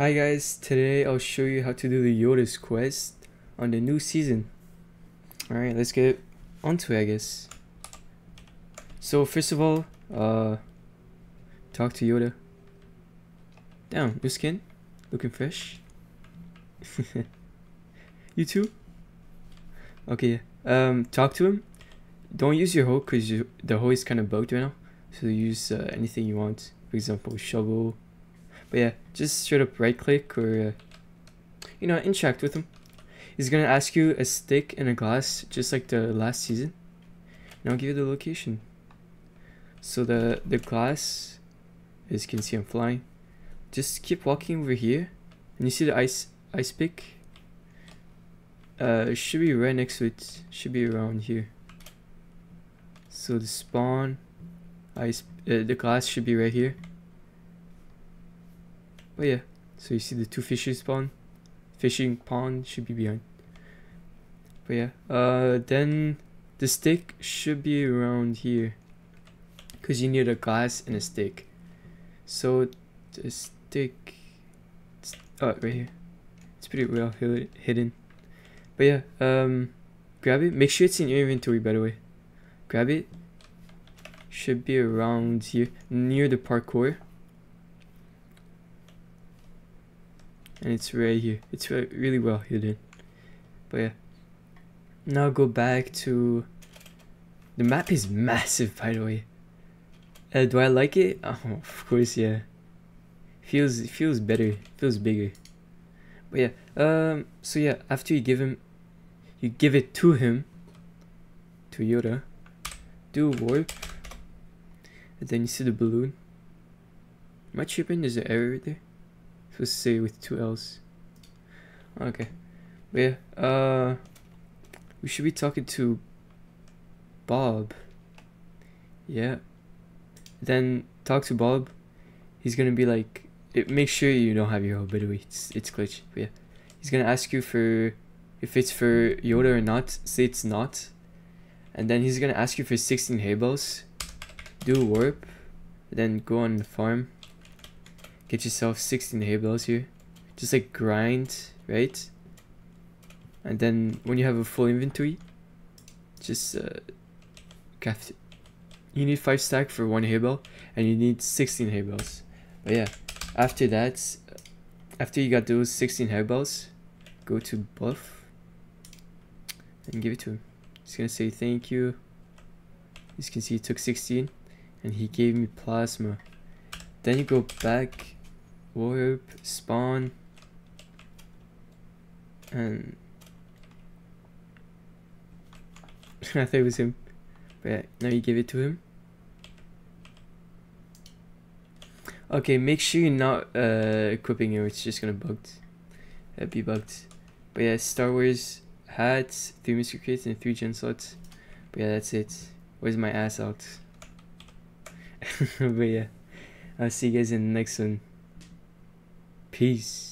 Hi guys, today I'll show you how to do the Yoda's quest on the new season. Alright, let's get onto it, I guess. So first of all, talk to Yoda. Damn, new skin, looking fresh. You too? Okay, talk to him. Don't use your hoe because the hoe is kind of bugged right now. So use anything you want, for example, shovel. But yeah, just straight up right click or, interact with him. He's gonna ask you a stick and a glass, just like the last season. And I'll give you the location. So the glass, as you can see I'm flying. Just keep walking over here. And you see the ice pick? It should be right next to it. Should be around here. So the spawn, the glass should be right here. But yeah, so you see the two fishes spawn. Fishing pond should be behind. But yeah, then the stick should be around here, because you need a glass and a stick. So the stick, right here. It's pretty well hidden. But yeah, grab it. Make sure it's in your inventory, by the way. Grab it. Should be around here, near the parkour. And it's right here. It's really well hidden. But yeah. Now go back to... The map is massive, by the way. Do I like it? Oh, of course, yeah. Feels better. Feels bigger. But yeah. So yeah, after you give it to him. To Yoda. Do warp. And then you see the balloon. Am I tripping? There's an error right there. Supposed to say with two L's. Okay. But yeah, we should be talking to Bob. Yeah. Then talk to Bob. He's gonna be like, make sure you don't have your hoe, by the way. It's glitchy. But yeah. He's gonna ask you for if it's for Yoda or not. Say it's not. And then he's gonna ask you for 16 hay bales. Do warp. Then go on the farm. Get yourself 16 hay bales here. Just like grind, right? And then when you have a full inventory, just craft it. You need 5 stack for 1 hay bale, and you need 16 hay bales. But yeah, after that, after you got those 16 hay bales, go to Buff and give it to him. He's gonna say thank you. As you can see, he took 16 and he gave me plasma. Then you go back, warp, spawn, and I thought it was him. But yeah, now you give it to him. Okay, make sure you're not equipping it, it's just gonna be bugged. But yeah, Star Wars hats, 3 mystery crates, and 3 gen slots. But yeah, that's it. Where's my ass out? But yeah, I'll see you guys in the next one. Peace.